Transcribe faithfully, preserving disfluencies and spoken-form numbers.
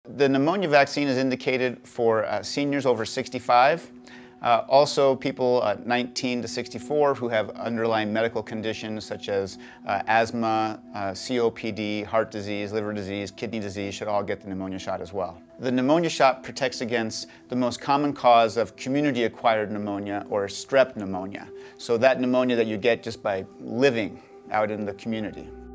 The pneumonia vaccine is indicated for uh, seniors over sixty-five. Uh, also, people uh, nineteen to sixty-four who have underlying medical conditions such as uh, asthma, uh, C O P D, heart disease, liver disease, kidney disease should all get the pneumonia shot as well. The pneumonia shot protects against the most common cause of community-acquired pneumonia, or strep pneumonia. So that pneumonia that you get just by living out in the community.